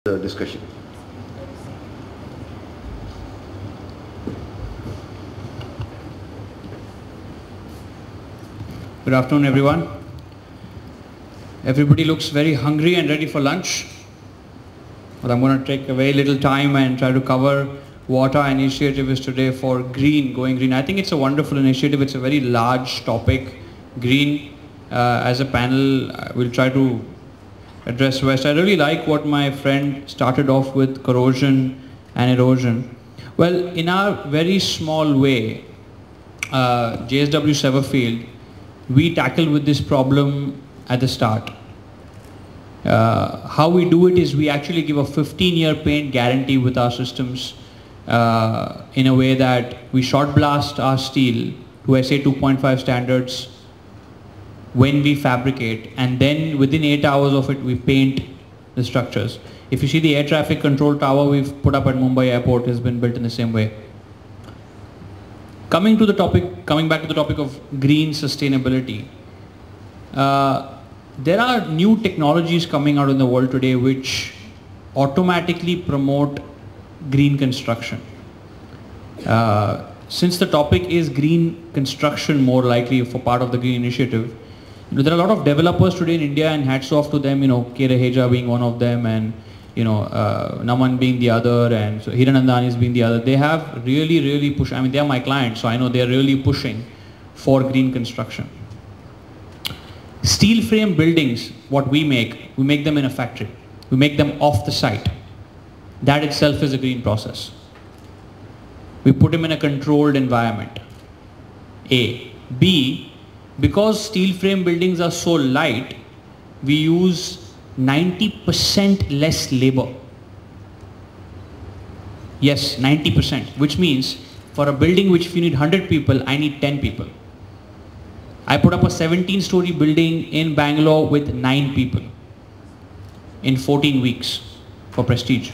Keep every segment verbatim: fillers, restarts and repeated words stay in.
the discussion. Good afternoon, everyone. Everybody looks very hungry and ready for lunch. But I'm going to take a very little time and try to cover what our initiative is today for green, going green. I think it's a wonderful initiative. It's a very large topic. Green, uh, as a panel, uh, we'll try to address West. I really like what my friend started off with, corrosion and erosion. Well, in our very small way, uh, J S W Severfield, we tackle with this problem at the start. Uh, how we do it is we actually give a fifteen year paint guarantee with our systems uh, in a way that we shot blast our steel to S A two point five standards when we fabricate, and then within eight hours of it we paint the structures. If you see the air traffic control tower we've put up at Mumbai airport has been built in the same way. Coming to the topic, coming back to the topic of green sustainability, uh, there are new technologies coming out in the world today which automatically promote green construction. Uh, since the topic is green construction more likely for part of the green initiative, you know, there are a lot of developers today in India, and hats off to them, you know, K. Raheja being one of them, and you know, uh, Naman being the other, and so Hiranandani's being the other. They have really, really pushed, I mean, they are my clients, so I know they are really pushing for green construction. Steel frame buildings, what we make, we make them in a factory. We make them off the site. That itself is a green process. We put them in a controlled environment. A. B, because steel frame buildings are so light, we use ninety percent less labor. Yes, ninety percent, which means for a building which if you need one hundred people, I need ten people. I put up a seventeen story building in Bangalore with nine people in fourteen weeks for Prestige.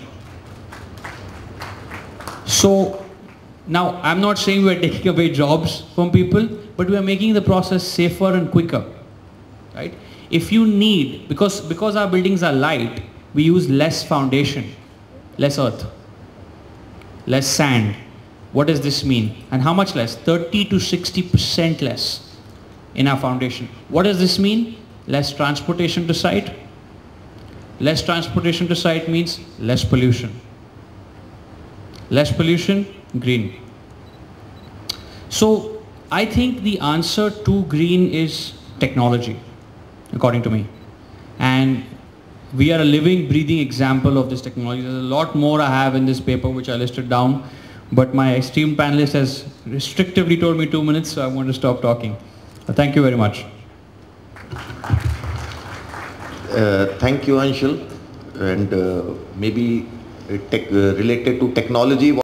So now I'm not saying we're taking away jobs from people, but we are making the process safer and quicker, right? If you need, because, because our buildings are light, we use less foundation, less earth, less sand. What does this mean? And how much less? thirty to sixty percent less in our foundation. What does this mean? Less transportation to site. Less transportation to site means less pollution. Less pollution, green. So I think the answer to green is technology, according to me. And we are a living, breathing example of this technology. There's a lot more I have in this paper which I listed down, but my esteemed panelist has restrictively told me two minutes, so I want to stop talking. Uh, thank you very much. Uh, thank you, Anshul. And uh, maybe uh, tech, uh, related to technology.